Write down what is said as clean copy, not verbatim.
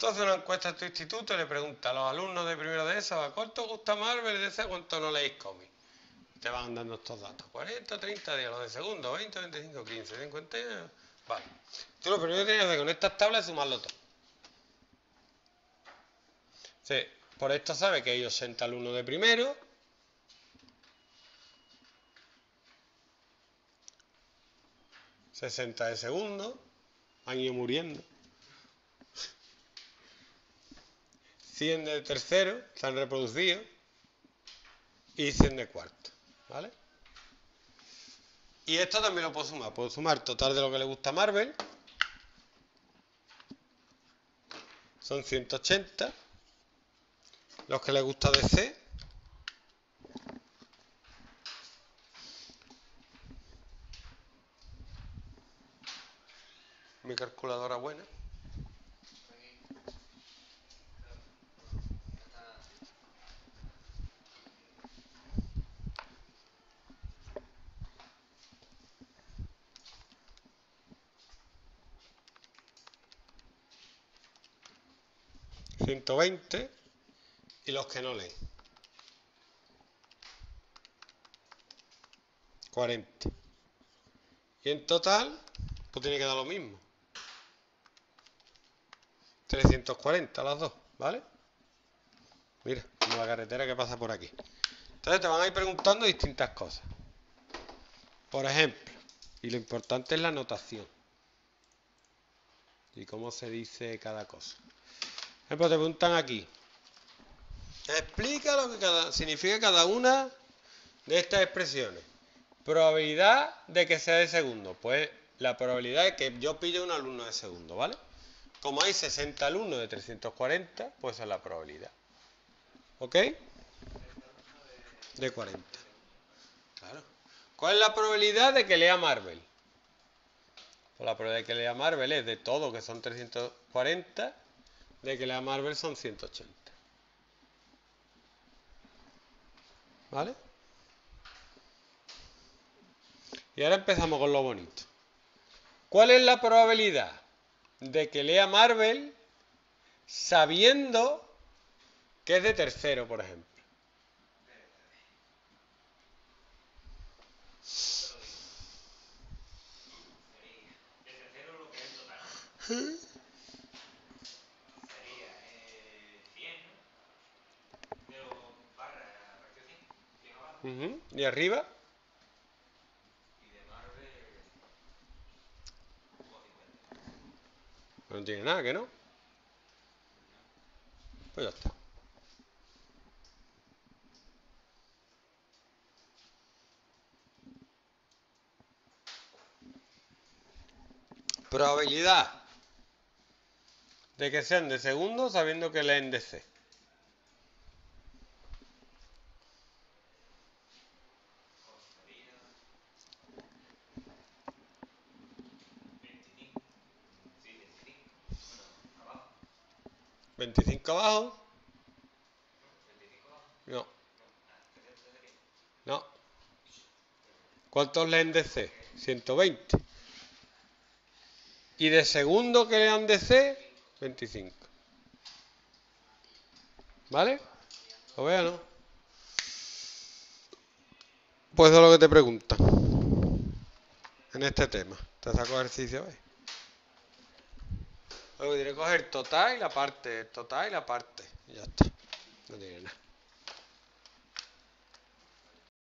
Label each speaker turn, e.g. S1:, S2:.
S1: Tú haces una encuesta en tu instituto y le preguntas a los alumnos de primero de ESO, ¿a cuánto gusta Marvel y de ese cuánto no leéis cómics? Te van dando estos datos. 40, 30 días, los de segundo, 20, 25, 15, 50. Vale. Tú lo primero que tienes que hacer con estas tablas es sumarlo todo. Sí, por esto sabes que hay 80 alumnos de primero. ...60 de segundo... ...han ido muriendo... ...100 de tercero... ...se han reproducido... ...y 100 de cuarto... ¿Vale? Y esto también lo puedo sumar... ...puedo sumar total de lo que le gusta a Marvel... ...son 180... ...los que le gusta DC... ...mi calculadora buena... 120 y los que no leen 40. Y en total pues tiene que dar lo mismo, 340 las dos, ¿vale? Mira, como la carretera que pasa por aquí. Entonces te van a ir preguntando distintas cosas. Por ejemplo, y lo importante es la notación y cómo se dice cada cosa. Por ejemplo, te preguntan aquí, explica lo que significa cada una de estas expresiones. Probabilidad de que sea de segundo. Pues la probabilidad es que yo pille un alumno de segundo, ¿vale? Como hay 60 alumnos de 340, pues esa es la probabilidad. ¿Ok? De 40. Claro. ¿Cuál es la probabilidad de que lea Marvel? Pues la probabilidad de que lea Marvel es de todo, que son 340, de que lea Marvel son 180. ¿Vale? Y ahora empezamos con lo bonito. ¿Cuál es la probabilidad de que lea Marvel sabiendo que es de tercero, por ejemplo?
S2: De tercero lo que es total. Sería 100, ¿no? Pero barra partido 100. 100 abajo.
S1: ¿Y arriba?
S2: Y de Marvel... o 50.
S1: No tiene nada, ¿que no? Pues ya está. Probabilidad de que sean de segundo sabiendo que leen de C.
S2: Sería 25. Sí, 25. Bueno, abajo.
S1: 25 abajo.
S2: ¿No? 25 abajo.
S1: No.
S2: ¿60 sería?
S1: No. ¿Cuántos leen de C? 120. Y de segundo que lean de C, 25. ¿Vale? ¿Lo veo, no? Pues eso es lo que te preguntan en este tema. Te saco ejercicio, ¿ves? Luego tienes que coger total y la parte, total y la parte. Y ya está.